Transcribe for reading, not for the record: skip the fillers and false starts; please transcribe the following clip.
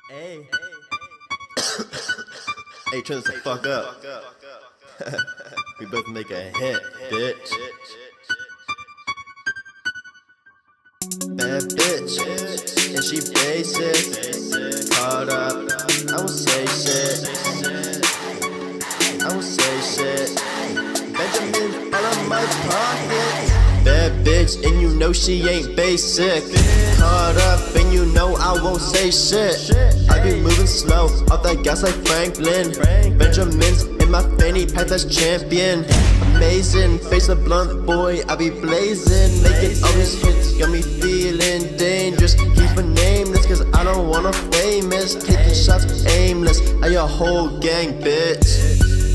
Hey. Hey, turn this the fuck up. We both make a hit, bitch. Bad bitch, and she basic. Caught up, I won't say shit. I won't say shit. Benjamin out of my pocket. Bad bitch, and you know she ain't basic. Caught up, and you know I won't say shit. I be moving slow, off that gas like Franklin. Benjamin's in my fanny pack, that's champion. Amazing, face a blunt boy, I be blazing. Making all these hits, got me feeling dangerous. Keep a nameless, cause I don't want a famous. Taking shots aimless, at your whole gang, bitch.